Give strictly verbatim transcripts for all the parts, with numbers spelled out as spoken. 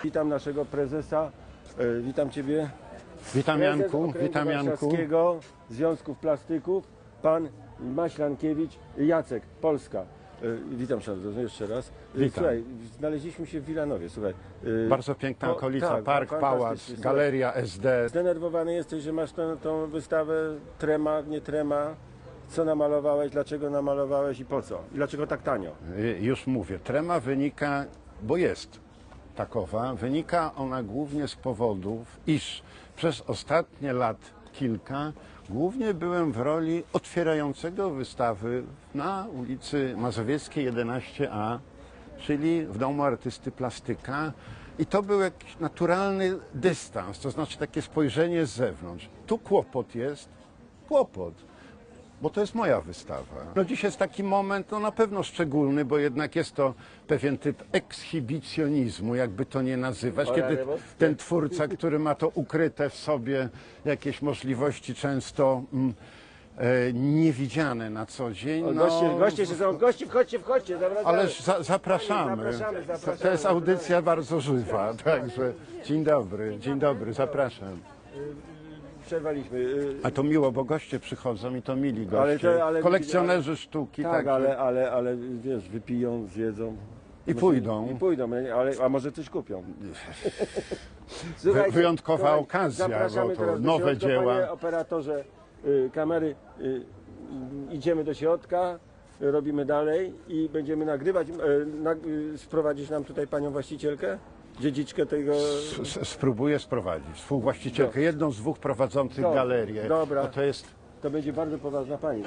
Witam naszego prezesa, e, witam Ciebie. Witam Prezes Janku, Okręgu witam Janku. Warszawskiego Związków Plastyków, pan Maślankiewicz, Jacek, Polska. E, witam serdecznie jeszcze raz. E, Witam. Słuchaj, znaleźliśmy się w Wilanowie, słuchaj. e, Bardzo piękna o, okolica, tak, park, pałac, fantastycznie, galeria S D. Zdenerwowany jesteś, że masz tę, tą wystawę trema, nie trema. Co namalowałeś, dlaczego namalowałeś i po co? I dlaczego tak tanio? Y, Już mówię, trema wynika, bo jest takowa, wynika ona głównie z powodów, iż przez ostatnie lat kilka głównie byłem w roli otwierającego wystawy na ulicy Mazowieckiej jedenaście A, czyli w Domu Artysty Plastyka. I to był jakiś naturalny dystans, to znaczy takie spojrzenie z zewnątrz. Tu kłopot jest, kłopot. Bo to jest moja wystawa. No dziś jest taki moment, no na pewno szczególny, bo jednak jest to pewien typ ekshibicjonizmu, jakby to nie nazywać, kiedy ten twórca, który ma to ukryte w sobie, jakieś możliwości często mm, e, niewidziane na co dzień. O, No, goście, goście jeszcze są, gości, wchodźcie, wchodźcie. Zawracamy. ależ za, zapraszamy. Zapraszamy, To, zapraszamy. to jest audycja bardzo żywa, także dzień dobry, dzień dobry, zapraszam. Przerwaliśmy. y, A to miło, bo goście przychodzą i to mili Ale goście, to- ale- kolekcjonerzy sztuki. Tak, także- ale, ale, ale wiesz, wypiją, zjedzą. I Może- pójdą. I pójdą, ale, a może coś kupią. Wy- wyjątkowa słuchaj, okazja, zapraszamy bo to teraz do nowe środka, dzieła. Panie operatorze y, kamery, y, y, idziemy do środka, y, robimy dalej i będziemy nagrywać. Y, na, y, sprowadzisz nam tutaj panią właścicielkę? Dziedziczkę tego... S- s- Spróbuję sprowadzić współwłaścicielkę, jedną z dwóch prowadzących Dobra, galerię. dobra. Bo to jest To będzie bardzo poważna pani.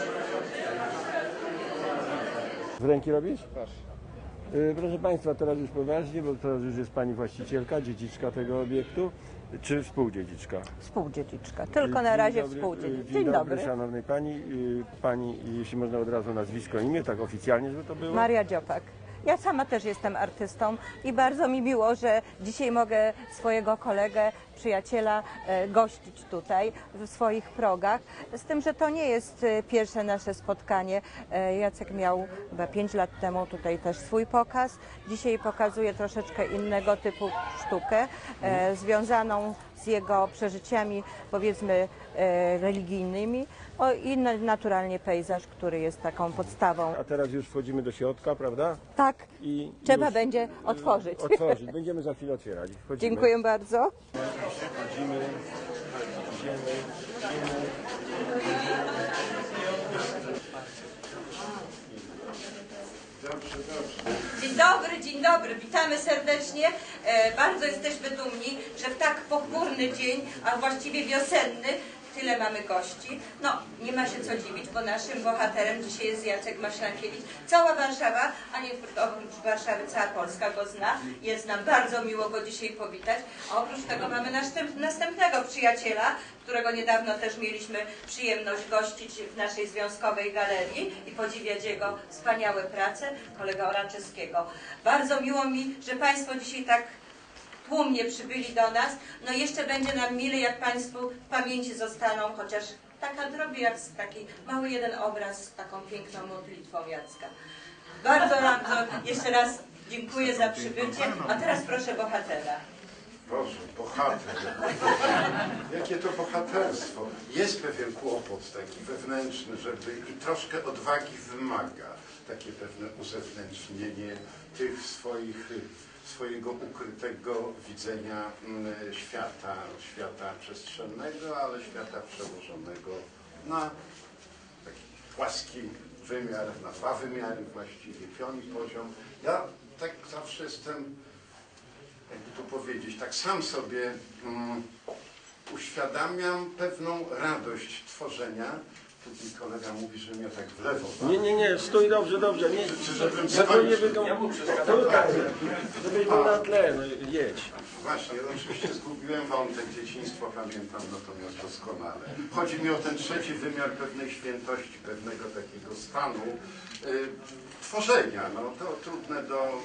Z ręki robisz? Y, Proszę Państwa, teraz już poważnie, bo teraz już jest pani właścicielka, dziedziczka tego obiektu, czy współdziedziczka? Współdziedziczka, tylko Y, na dzień razie dobry, y, współdziedziczka. Dzień, Dzień dobry, dobry. szanownej pani. Y, Pani, jeśli można od razu nazwisko, imię, tak oficjalnie, żeby to było? Maria Dziopak. Ja sama też jestem artystą i bardzo mi miło, że dzisiaj mogę swojego kolegę, przyjaciela e, gościć tutaj w swoich progach. Z tym, że to nie jest e, pierwsze nasze spotkanie. E, Jacek miał chyba pięć lat temu tutaj też swój pokaz. Dzisiaj pokazuje troszeczkę innego typu sztukę, e, związaną z jego przeżyciami, powiedzmy, e, religijnymi. O, i na- naturalnie pejzaż, który jest taką podstawą. A teraz już wchodzimy do środka, prawda? Tak, I trzeba już, będzie y, otworzyć. Otworzyć. Będziemy za chwilę otwierać. Wchodzimy. Dziękuję bardzo. Wchodzimy, idziemy, idziemy. Dobrze, dobrze. Dzień dobry, dzień dobry, witamy serdecznie. E, bardzo jesteśmy dumni, że w tak pochmurny dzień, a właściwie wiosenny, tyle mamy gości. No, nie ma się co dziwić, bo naszym bohaterem dzisiaj jest Jacek Maślankiewicz. Cała Warszawa, a nie oprócz Warszawy, cała Polska go zna. Jest nam bardzo miło go dzisiaj powitać. A oprócz tego mamy następ, następnego przyjaciela, którego niedawno też mieliśmy przyjemność gościć w naszej związkowej galerii i podziwiać jego wspaniałe prace, kolega Oraczewskiego. Bardzo miło mi, że Państwo dzisiaj tak tłumnie przybyli do nas. No jeszcze będzie nam mile, jak Państwu w pamięci zostaną chociaż taka drobiazg, taki mały jeden obraz z taką piękną modlitwą Jacka. Bardzo, bardzo jeszcze raz dziękuję za przybycie, a teraz proszę bohatera. Boże, bohater. Jakie to bohaterstwo. Jest pewien kłopot taki wewnętrzny, żeby i troszkę odwagi wymaga. Takie pewne uzewnętrznienie tych swoich, swojego ukrytego widzenia mm, świata, świata przestrzennego, ale świata przełożonego na taki płaski wymiar, na dwa wymiary właściwie, pion i poziom. Ja tak zawsze jestem, jakby to powiedzieć, tak sam sobie um, uświadamiam pewną radość tworzenia. Tu mi kolega mówi, że mnie tak w lewo. Nie, nie, nie, stój dobrze, dobrze. Nie, Czy żebym żeby nie skończył? wyglądał. Tutaj, żebyś był na tle, no jedź. Właśnie, oczywiście zgubiłem wątek, dzieciństwo pamiętam natomiast doskonale. Chodzi mi o ten trzeci wymiar pewnej świętości, pewnego takiego stanu y, tworzenia. No, to trudne do,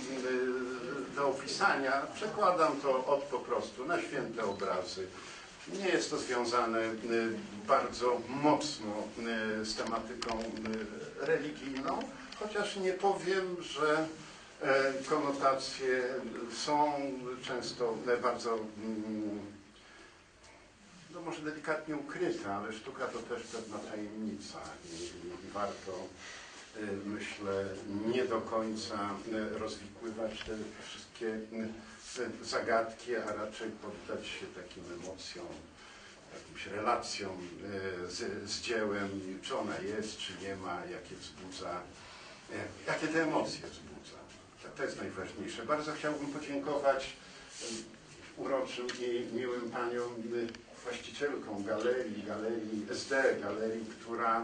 y, do opisania. Przekładam to od po prostu na święte obrazy. Nie jest to związane y, bardzo mocno y, z tematyką y, religijną, chociaż nie powiem, że E, konotacje są często bardzo, mm, no może delikatnie ukryte, ale sztuka to też pewna tajemnica i, i warto, e, myślę, nie do końca e, rozwikływać te wszystkie e, zagadki, a raczej poddać się takim emocjom, jakimś relacjom e, z, z dziełem, czy ona jest, czy nie ma, jakie wzbudza, e, jakie te emocje wzbudza. To jest najważniejsze. Bardzo chciałbym podziękować uroczym i miłym paniom właścicielkom galerii, galerii S D, galerii, która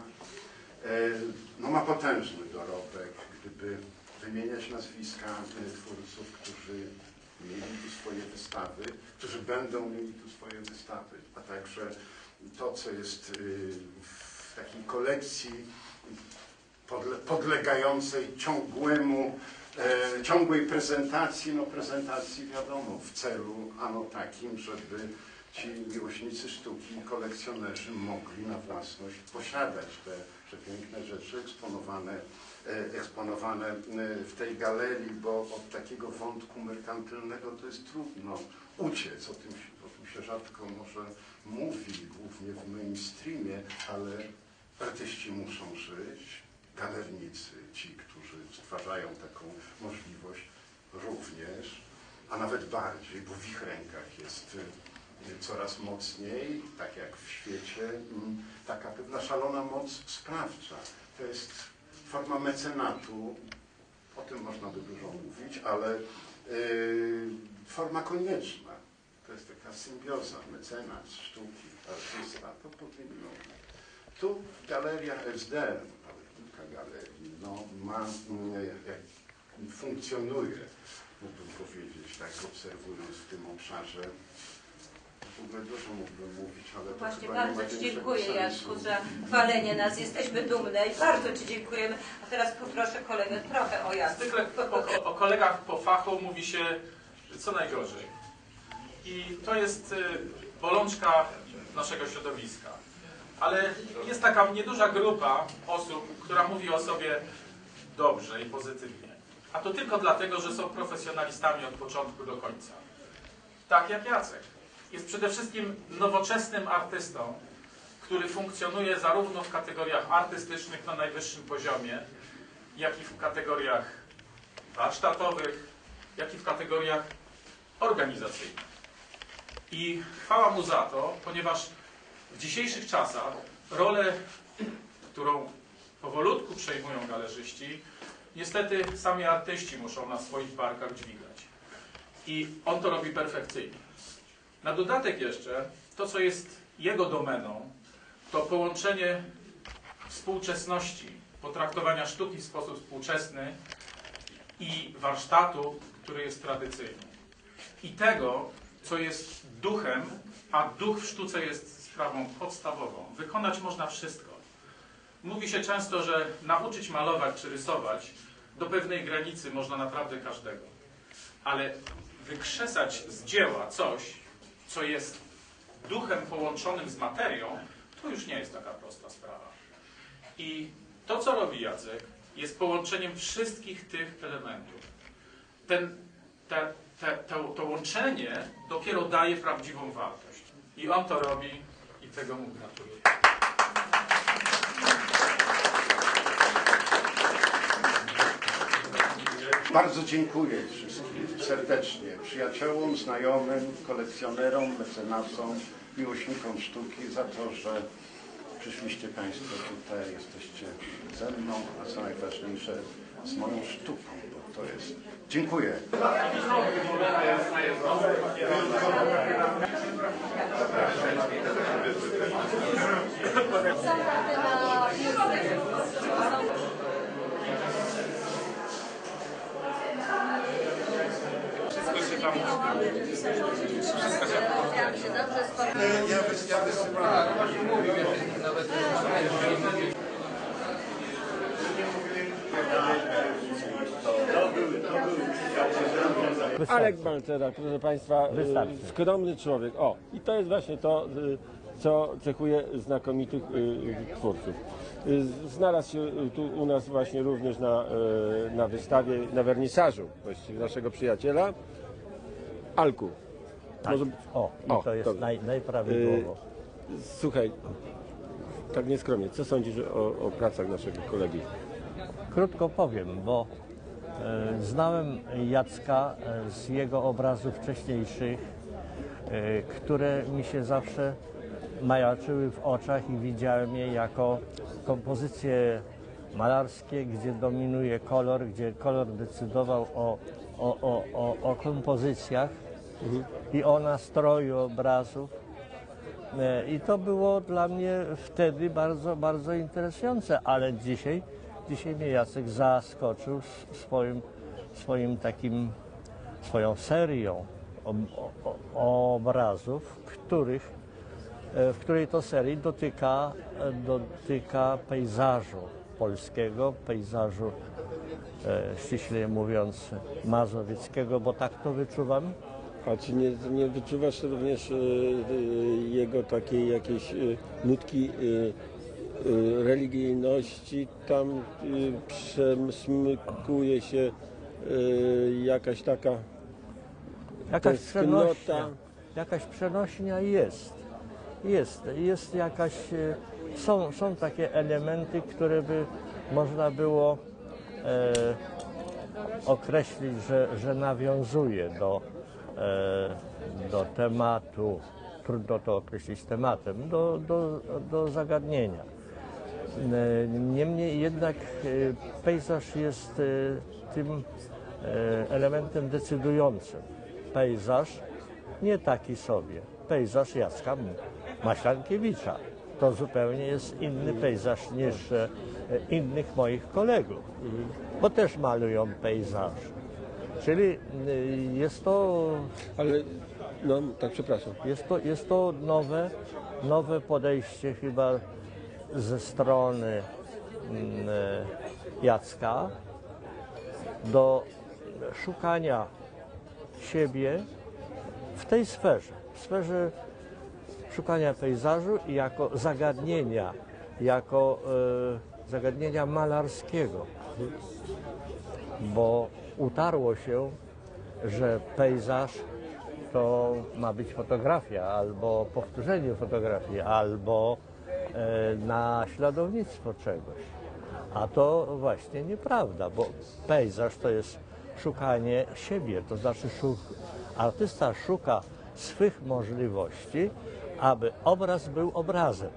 no, ma potężny dorobek, gdyby wymieniać nazwiska twórców, którzy mieli tu swoje wystawy, którzy będą mieli tu swoje wystawy, a także to, co jest w takiej kolekcji podle podlegającej ciągłemu E, ciągłej prezentacji, no prezentacji wiadomo, w celu ano takim, żeby ci miłośnicy sztuki, kolekcjonerzy mogli na własność posiadać te przepiękne rzeczy eksponowane, e, eksponowane w tej galerii, bo od takiego wątku merkantylnego to jest trudno uciec, o tym, o tym się rzadko może mówi, głównie w mainstreamie, ale artyści muszą żyć, galernicy, ci, którzy stwarzają taką możliwość również, a nawet bardziej, bo w ich rękach jest coraz mocniej, tak jak w świecie, taka pewna szalona moc sprawcza. To jest forma mecenatu, o tym można by dużo mówić, ale yy, forma konieczna. To jest taka symbioza, mecenat, sztuki, artysta, to powinno. Tu galeria S D, galerii, no, ma, jak funkcjonuje, mógłbym powiedzieć, tak obserwując w tym obszarze. W ogóle dużo mógłbym mówić, ale to Właśnie chyba nie ma bardzo Ci większego dziękuję, sensu. Jacku, za chwalenie nas. Jesteśmy dumne i bardzo Ci dziękujemy. A teraz poproszę kolegę trochę o Jacku. Zwykle o, o kolegach po fachu mówi się co najgorzej. I to jest bolączka naszego środowiska. Ale jest taka nieduża grupa osób, która mówi o sobie dobrze i pozytywnie. A to tylko dlatego, że są profesjonalistami od początku do końca. Tak jak Jacek. Jest przede wszystkim nowoczesnym artystą, który funkcjonuje zarówno w kategoriach artystycznych na najwyższym poziomie, jak i w kategoriach warsztatowych, jak i w kategoriach organizacyjnych. I chwała mu za to, ponieważ w dzisiejszych czasach rolę, którą powolutku przejmują galerzyści, niestety sami artyści muszą na swoich barkach dźwigać. I on to robi perfekcyjnie. Na dodatek jeszcze, to co jest jego domeną, to połączenie współczesności, potraktowania sztuki w sposób współczesny i warsztatu, który jest tradycyjny. I tego, co jest duchem, a duch w sztuce jest sprawą podstawową. Wykonać można wszystko. Mówi się często, że nauczyć malować czy rysować do pewnej granicy można naprawdę każdego. Ale wykrzesać z dzieła coś, co jest duchem połączonym z materią, to już nie jest taka prosta sprawa. I to, co robi Jacek, jest połączeniem wszystkich tych elementów. Ten, te, te, to, to łączenie dopiero daje prawdziwą wartość. I on to robi i tego mu gratuluję. Bardzo dziękuję wszystkim serdecznie, przyjaciołom, znajomym, kolekcjonerom, mecenasom, miłośnikom sztuki za to, że przyszliście Państwo tutaj, jesteście ze mną, a co najważniejsze z moją sztuką, bo to jest... Dziękuję. Wszystko się tam... Wszystko się Ja, wys, ja wysyłam. Alek Balcera, proszę Państwa, Wystarczy. y, skromny człowiek. O, i to jest właśnie to, y, co cechuje znakomitych y, twórców. Y, Znalazł się tu u nas właśnie również na, y, na wystawie, na wernisażu właściwie naszego przyjaciela, Alku. Tak. Może- O, i O, to jest dobrze. naj, najprawidłowo. Słuchaj, tak nieskromnie, co sądzisz o, o pracach naszego kolegi? Krótko powiem, bo e, znałem Jacka e, z jego obrazów wcześniejszych, e, które mi się zawsze majaczyły w oczach i widziałem je jako kompozycje malarskie, gdzie dominuje kolor, gdzie kolor decydował o, o, o, o, o kompozycjach i o nastroju obrazów. E, I to było dla mnie wtedy bardzo, bardzo interesujące, ale dzisiaj, dzisiaj mnie Jacek zaskoczył s- swoim, swoim takim, swoją serią ob, o, o, obrazów, których, e, w której to serii dotyka, e, dotyka pejzażu polskiego, pejzażu e, ściśle mówiąc mazowieckiego, bo tak to wyczuwam. A czy nie, nie wyczuwasz również y, y, jego takiej jakiejś y, nutki y, y, religijności? Tam y, przemsmykuje się y, jakaś taka Jakaś tęsknota. przenośnia, jakaś przenośnia jest. Jest, jest jakaś, e, są, są takie elementy, które by można było e, określić, że, że nawiązuje do, e, do tematu, trudno to określić tematem, do, do, do zagadnienia. E, Niemniej jednak e, pejzaż jest e, tym e, elementem decydującym. Pejzaż nie taki sobie. Pejzaż Jacka Maślankiewicza. To zupełnie jest inny pejzaż niż e, innych moich kolegów, bo też malują pejzaż. Czyli e, jest to, Ale, no tak, przepraszam. jest to, jest to nowe, nowe podejście chyba ze strony mm, e, Jacka do szukania siebie w tej sferze, w sferze szukania pejzażu i jako zagadnienia, jako e, zagadnienia malarskiego, bo utarło się, że pejzaż to ma być fotografia, albo powtórzenie fotografii, albo e, naśladownictwo czegoś. A to właśnie nieprawda, bo pejzaż to jest szukanie siebie, to znaczy szuk, artysta szuka swych możliwości, aby obraz był obrazem.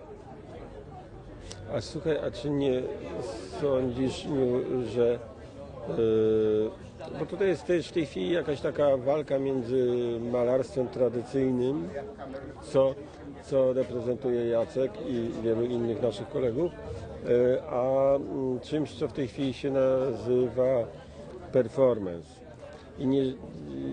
A słuchaj, a czy nie sądzisz, Miu, że yy, bo tutaj jest też w tej chwili jakaś taka walka między malarstwem tradycyjnym, co, co reprezentuje Jacek i wielu innych naszych kolegów, yy, a mm, czymś, co w tej chwili się nazywa performance. I nie, i,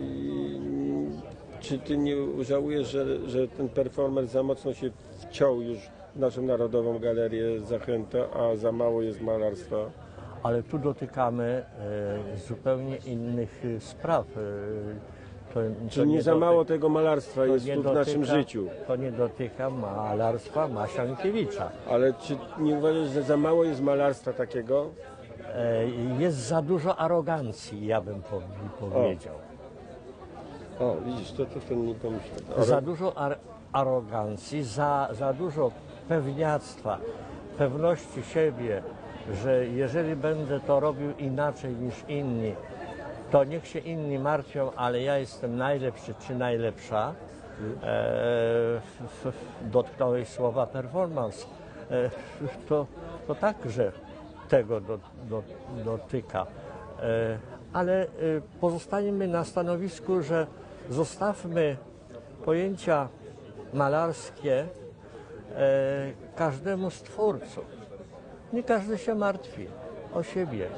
czy ty nie żałujesz, że, że ten performance za mocno się wciął już w naszą Narodową Galerię Zachęta, a za mało jest malarstwa? Ale tu dotykamy e, zupełnie innych e, spraw. E, to, Czy to nie za doty- mało tego malarstwa to jest nie tu w naszym dotyka- życiu? To nie dotyka malarstwa Masiankiewicza. Ale czy nie uważasz, że za mało jest malarstwa takiego? E, jest za dużo arogancji, ja bym po- powiedział. O, widzisz, to, to, to nie pomyślałem. Za dużo ar- arogancji, za, za dużo pewniactwa, pewności siebie, że jeżeli będę to robił inaczej niż inni, to niech się inni martwią, ale ja jestem najlepszy czy najlepsza. E, f, f, dotknąłeś słowa performance. E, to, to także tego do, do, dotyka. E, ale e, pozostaniemy na stanowisku, że zostawmy pojęcia malarskie e, każdemu z twórców. Nie każdy się martwi o siebie.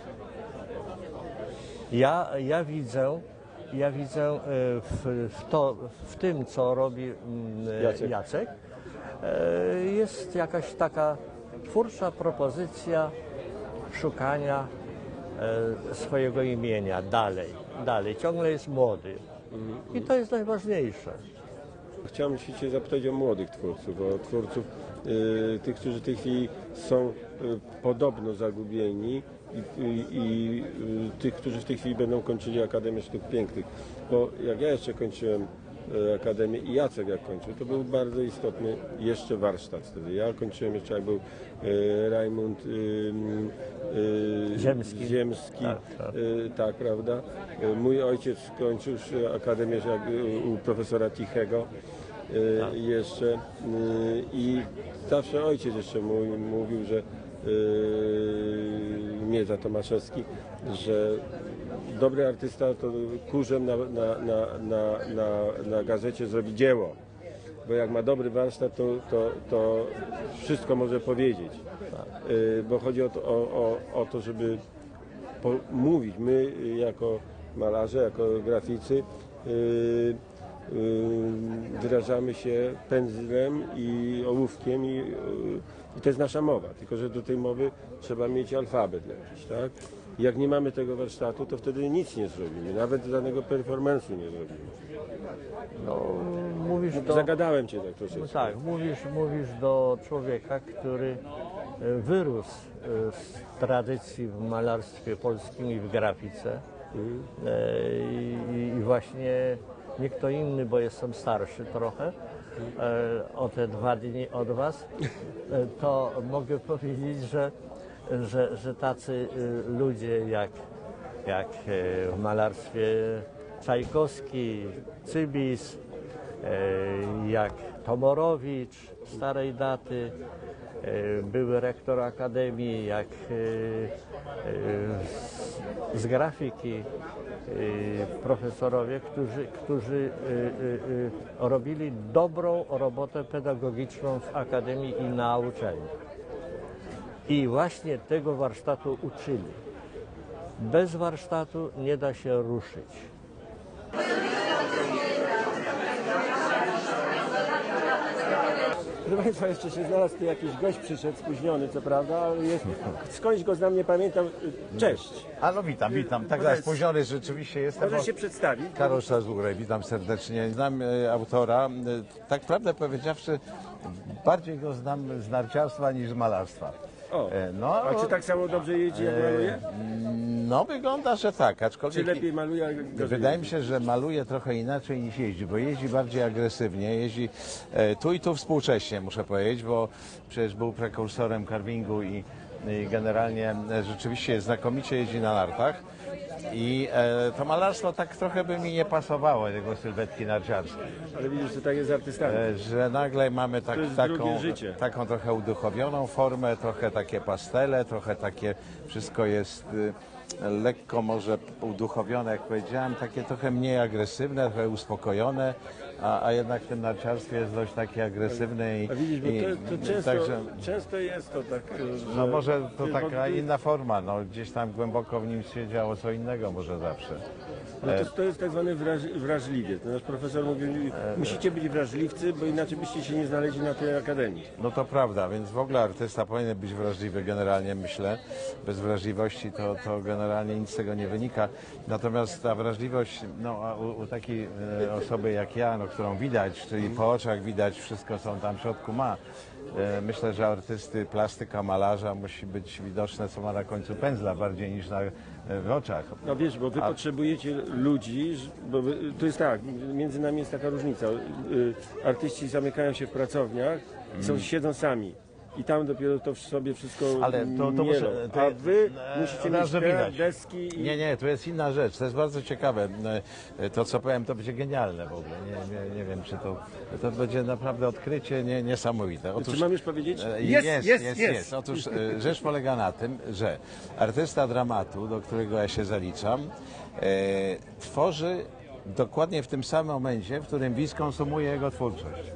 Ja, ja widzę, ja widzę e, w, w, to, w tym, co robi mm, Jacek. Jacek, e, jest jakaś taka twórcza propozycja szukania e, swojego imienia dalej, dalej. Ciągle jest młody. I to jest najważniejsze. Chciałem się Cię zapytać o młodych twórców, o twórców, y, tych, którzy w tej chwili są y, podobno zagubieni i, i, i y, tych, którzy w tej chwili będą kończyli Akademię Sztuk Pięknych. Bo jak ja jeszcze kończyłem y, Akademię i Jacek jak kończył, to był bardzo istotny jeszcze warsztat wtedy. Ja kończyłem jeszcze jak był y, Rajmund y, y, Ziemski. Ziemski Tak, tak. y, tak, prawda? Y, mój ojciec kończył już Akademię jak, y, u profesora Tichego. Y, jeszcze y, i zawsze ojciec jeszcze mój mówił, że y, Miedza Tomaszewski, że dobry artysta to kurzem na, na, na, na, na, na gazecie zrobi dzieło, bo jak ma dobry warsztat, to, to, to wszystko może powiedzieć, y, bo chodzi o to, o, o, o to żeby po, mówić, my jako malarze, jako graficy y, wyrażamy się pędzlem i ołówkiem i, i to jest nasza mowa, tylko że do tej mowy trzeba mieć alfabet jakiś, tak? I jak nie mamy tego warsztatu, to wtedy nic nie zrobimy, nawet żadnego performance'u nie zrobimy. No, mówisz do... Zagadałem Cię tak No troszeczkę. tak, mówisz, mówisz do człowieka, który e, wyrósł e, z tradycji w malarstwie polskim i w grafice. Mhm. E, i, I właśnie nie kto inny, bo jestem starszy trochę, e, o te dwa dni od Was, e, to mogę powiedzieć, że, że, że tacy e, ludzie jak, jak e, w malarstwie Czajkowski, Cybis, e, jak Tomorowicz starej daty, e, były rektor Akademii, jak e, e, z, z grafiki, e, profesorowie, którzy, którzy e, e, e, robili dobrą robotę pedagogiczną w Akademii i na uczelniach. I właśnie tego warsztatu uczyli. Bez warsztatu nie da się ruszyć. Proszę Państwa, jeszcze się znalazł tu jakiś gość, przyszedł spóźniony, co prawda, ale jest, skądś go znam, nie pamiętam. Cześć. Halo, witam, witam. Tak, tak, spóźniony rzeczywiście jestem. Może się przedstawić? Karol Strasburg, witam serdecznie. Znam e, autora. E, tak prawdę powiedziawszy, bardziej go znam z narciarstwa niż z malarstwa. O, E, no, a czy tak samo dobrze jeździ jak maluje? no, wygląda, że tak, Czy aczkolwiek lepiej maluje jak gorzej wydaje mi jeździ? się, że maluje trochę inaczej niż jeździ, bo jeździ bardziej agresywnie, jeździ e, tu i tu współcześnie, muszę powiedzieć, bo przecież był prekursorem carvingu i, i generalnie e, rzeczywiście znakomicie jeździ na nartach. I e, to malarstwo tak trochę by mi nie pasowało, jego sylwetki narciarskie. Ale widzisz, że tak jest z artystami. E, że nagle mamy tak, To jest taką, drugie życie. taką trochę uduchowioną formę, trochę takie pastele, trochę takie, wszystko jest y, lekko może uduchowione, jak powiedziałem, takie trochę mniej agresywne, trochę uspokojone, a, a jednak w tym narciarstwie jest dość takie agresywne i, A widzisz, bo i to, to często, także, często jest to tak, że... no może to bo- taka inna forma, no gdzieś tam głęboko w nim się działo co innego może zawsze. No to, to jest tak zwany wraż, wrażliwiec. Nasz profesor mówił, musicie być wrażliwcy, bo inaczej byście się nie znaleźli na tej akademii. No to prawda, więc w ogóle artysta powinien być wrażliwy generalnie, myślę. Bez wrażliwości to, to generalnie nic z tego nie wynika. Natomiast ta wrażliwość, no, a u, u takiej e, osoby jak ja, no, którą widać, czyli po oczach widać wszystko, co on tam w środku ma. E, myślę, że artysty, plastyka, malarza musi być widoczne, co ma na końcu pędzla, bardziej niż na, e, w oczach. No wiesz, bo wy A- potrzebujecie ludzi, ż- bo wy, to jest tak, między nami jest taka różnica. Y, artyści zamykają się w pracowniach, i są, siedzą sami. I tam dopiero to w sobie wszystko Ale to, to mielą. muszę, to, A wy e, musicie od mieć razu te widać. deski i... Nie, nie, to jest inna rzecz, to jest bardzo ciekawe. E, To, co powiem, to będzie genialne w ogóle. Nie, nie, nie wiem, czy to, to będzie naprawdę odkrycie nie, niesamowite. Czy mam już powiedzieć? e, Jest, jest, jest, jest, jest. jest. Otóż e, rzecz polega na tym, że artysta dramatu, do którego ja się zaliczam, e, tworzy dokładnie w tym samym momencie, w którym widz konsumuje jego twórczość.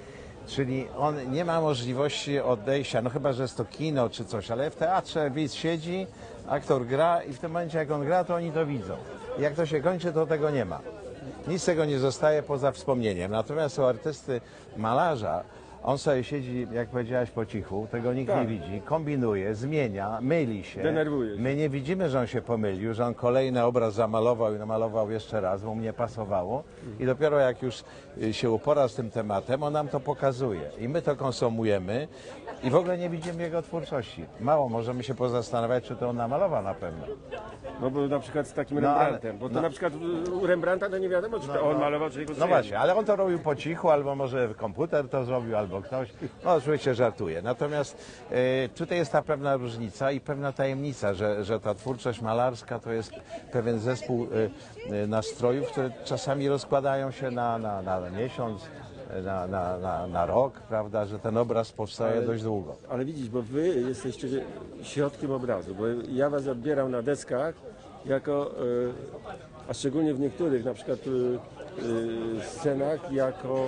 Czyli on nie ma możliwości odejścia, no chyba, że jest to kino czy coś, ale w teatrze widz siedzi, aktor gra i w tym momencie jak on gra, to oni to widzą. I jak to się kończy, to tego nie ma. Nic z tego nie zostaje poza wspomnieniem. Natomiast u artysty malarza On sobie siedzi, jak powiedziałaś, po cichu, tego nikt Tak. nie widzi, kombinuje, zmienia, myli się. Denerwuje się. My nie widzimy, że on się pomylił, że on kolejny obraz zamalował i namalował jeszcze raz, bo mu nie pasowało. I dopiero jak już y, się upora z tym tematem, on nam to pokazuje. I my to konsumujemy i w ogóle nie widzimy jego twórczości. Mało możemy się pozastanawiać, czy to on namalował na pewno. No bo na przykład z takim No, ale- Rembrandtem, bo to no. na przykład u Rembrandta to nie wiadomo, czy to on malował, czy jego No przyjaciel. właśnie, ale on to robił po cichu, albo może komputer to zrobił, albo ktoś. No oczywiście żartuję. Natomiast e, tutaj jest ta pewna różnica i pewna tajemnica, że, że ta twórczość malarska to jest pewien zespół e, e, nastrojów, które czasami rozkładają się na, na, na miesiąc, na, na, na, na rok, prawda, że ten obraz powstaje Ale- dość długo. Ale widzisz, bo wy jesteście środkiem obrazu, bo ja was odbieram na deskach jako, e, a szczególnie w niektórych na przykład e, e, scenach, jako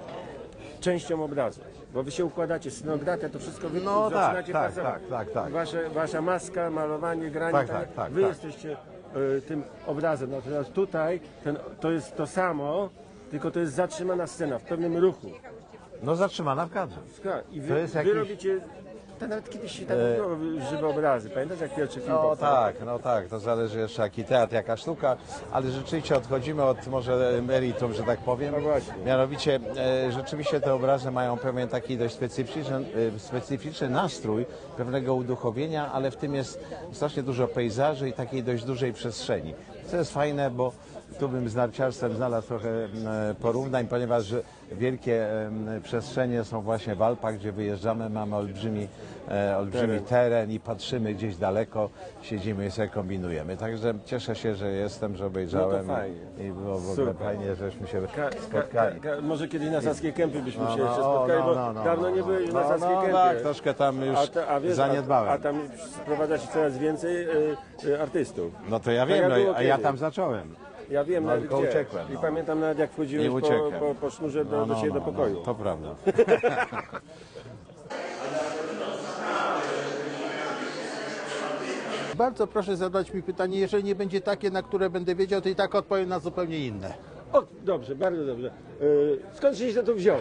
częścią obrazu. Bo wy się układacie, scenografia, to wszystko wy No tak, zaczynacie tak, pracować. tak, tak, tak. Wasze, wasza maska, malowanie, granie, Tak, tak, tak, tak, wy tak. jesteście e, tym obrazem. Natomiast tutaj ten, to jest to samo, tylko to jest zatrzymana scena w pewnym ruchu. No zatrzymana w kadrze. I wy, To jest wy jakiś- robicie, to nawet kiedyś się tak mówiło, żywe obrazy. Pamiętasz jak pierwszy film No powstał? tak, no tak, to zależy jeszcze jaki teatr, jaka sztuka, ale rzeczywiście odchodzimy od może meritum, że tak powiem. No właśnie. Mianowicie e, rzeczywiście te obrazy mają pewien taki dość specyficzny, e, specyficzny nastrój pewnego uduchowienia, ale w tym jest strasznie dużo pejzaży i takiej dość dużej przestrzeni. Co jest fajne, bo tu bym z narciarstwem znalazł trochę e, porównań, ponieważ że wielkie e, przestrzenie są właśnie w Alpach, gdzie wyjeżdżamy, mamy olbrzymi, e, olbrzymi Teren. teren i patrzymy gdzieś daleko, siedzimy i sobie kombinujemy. Także cieszę się, że jestem, że obejrzałem No to fajnie. i było w ogóle Super. fajnie, żeśmy się Ka, ka, spotkali. ka, może kiedyś na Saskie Kępy byśmy No, się no, jeszcze o, spotkali, no, bo no, no, dawno no, nie no. byli na No, Saskie no, Kępy. tak, troszkę tam już a, ta, a wiesz, zaniedbałem. A, a tam sprowadza się coraz więcej y, y, artystów. No to ja Tak wiem, jak no, było a ja kiedyś. tam zacząłem. Ja wiem No, nawet tylko gdzie. uciekłem, I no. pamiętam nawet jak I wchodziłeś po, uciekłem. po, po sznurze do, No, do no, siebie do no, pokoju. no, to prawda. Bardzo proszę zadać mi pytanie, jeżeli nie będzie takie, na które będę wiedział, to i tak odpowiem na zupełnie inne. O, dobrze, bardzo dobrze. Y, skąd się to wziął?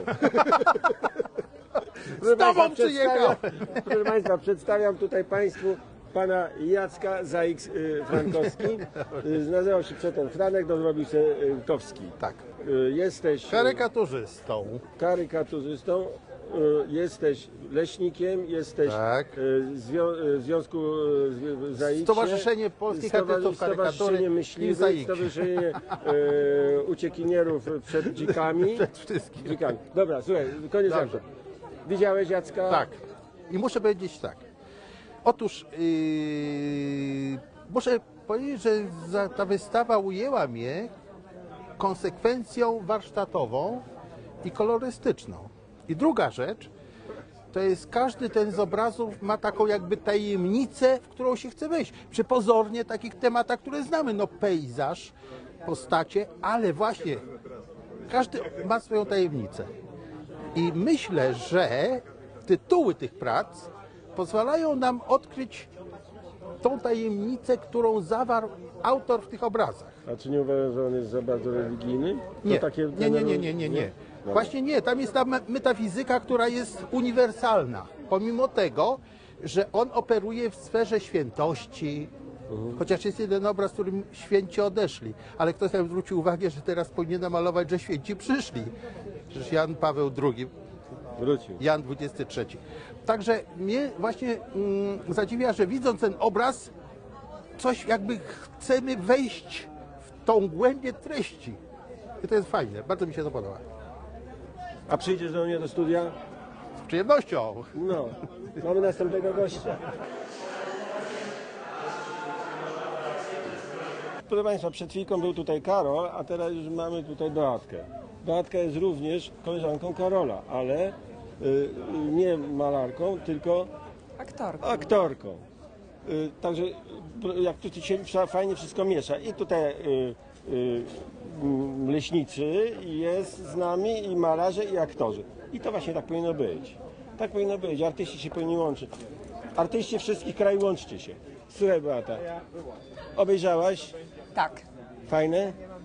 Proszę Z tobą Państwa, przyjechałem. przedstawiam- Proszę Państwa, przedstawiam tutaj Państwu pana Jacka Zajks y, Frankowski. Y, nazywał się przedtem Franek, to zrobił się y, Kowski. Tak. Y, jesteś y, Karykaturzystą. karykaturzystą, y, jesteś leśnikiem, jesteś Tak. y, zwią- y, w Związku y, z- Zaiksie. Stowarzyszenie Polskich Stowarzysz- Artystów Karykatury Stowarzyszenie i Myśliwych, Zaiksie. Stowarzyszenie y, Uciekinierów przed dzikami. Przed wszystkim. dzikami. Dobra, słuchaj, koniec Dobrze. żartu. Widziałeś Jacka? Tak. I muszę powiedzieć tak. Otóż yy, muszę powiedzieć, że za, ta wystawa ujęła mnie konsekwencją warsztatową i kolorystyczną. I druga rzecz, to jest każdy ten z obrazów ma taką jakby tajemnicę, w którą się chce wejść. Przy pozornie takich tematach, które znamy, no pejzaż, postacie, ale właśnie każdy ma swoją tajemnicę. I myślę, że tytuły tych prac pozwalają nam odkryć tą tajemnicę, którą zawarł autor w tych obrazach. A czy nie uważasz, że on jest za bardzo religijny? To Nie, takie nie, nie, nie, nie, nie, nie. Właśnie nie, tam jest ta me- metafizyka, która jest uniwersalna. Pomimo tego, że on operuje w sferze świętości, chociaż jest jeden obraz, w którym święci odeszli. Ale ktoś tam zwrócił uwagę, że teraz powinien malować, że święci przyszli. Przecież Jan Paweł drugi, Wrócił. Jan dwudziesty trzeci. Także mnie właśnie mm, zadziwia, że widząc ten obraz, coś jakby chcemy wejść w tą głębię treści. I to jest fajne, bardzo mi się to podoba. A przyjdziesz do mnie do studia? Z przyjemnością. No, mamy następnego gościa. Proszę Państwa, przed chwilką był tutaj Karol, a teraz już mamy tutaj Beatkę. Beatka jest również koleżanką Karola, ale y, y, nie malarką, tylko Aktorką. aktorką. Y, także y, jak tu się wsa- fajnie wszystko miesza. I tutaj y, y, mm, leśnicy jest z nami, i malarze, i aktorzy. I to właśnie tak powinno być. Tak powinno być. Artyści się powinni łączyć. Artyści wszystkich krajów, łączcie się. Słuchaj Beata, obejrzałaś? Tak. Fajne?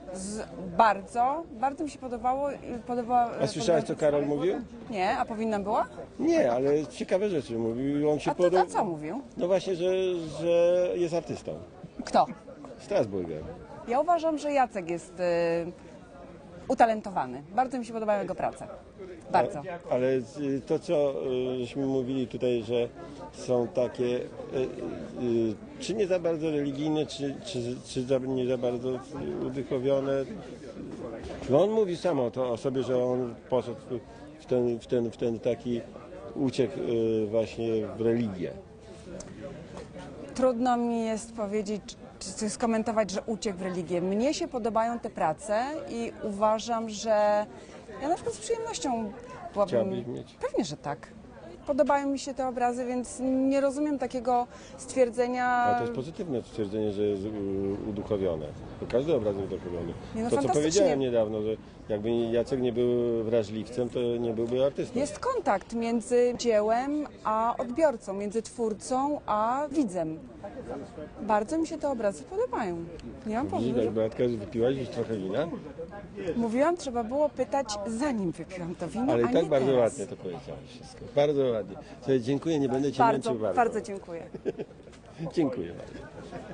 Z, bardzo, bardzo mi się podobało. i Podoba, A słyszałaś, co Karol mówił? Nie, a powinna była? Nie, ale ciekawe rzeczy mówił. On się A, to, podobał. a co mówił? No właśnie, że, że jest artystą. Kto? Strasburger. Ja uważam, że Jacek jest y, utalentowany. Bardzo mi się podobają jego prace. Bardzo. Ale y, to, co y, żeśmy mówili tutaj, że są takie, y, y, czy nie za bardzo religijne, czy, czy, czy za, nie za bardzo uduchowione. No on mówi samo to o sobie, że on poszedł w ten, w ten, w ten taki uciek y, właśnie w religię. Trudno mi jest powiedzieć, czy, czy skomentować, że uciekł w religię. Mnie się podobają te prace i uważam, że ja na przykład z przyjemnością byłabym... Chciałabyś mieć? Pewnie, że tak. Podobają mi się te obrazy, więc nie rozumiem takiego stwierdzenia... Ale to jest pozytywne stwierdzenie, że jest u- uduchowione. Bo każdy obraz jest uduchowiony. Nie, no to, co fantastycznie. powiedziałem niedawno, że jakby Jacek nie był wrażliwcem, to nie byłby artystą. Jest kontakt między dziełem a odbiorcą, między twórcą a widzem. Bardzo mi się te obrazy podobają. Nie mam Widzisz, powodu. jak Beatka, wypiłaś już trochę wina? Mówiłam, trzeba było pytać, zanim wypiłam to wino, Ale a i tak nie bardzo teraz. ładnie to powiedziałeś wszystko. Bardzo ładnie. Słuchaj, dziękuję, nie będę Cię Bardzo, męczył bardzo. bardzo dziękuję. Dziękuję bardzo.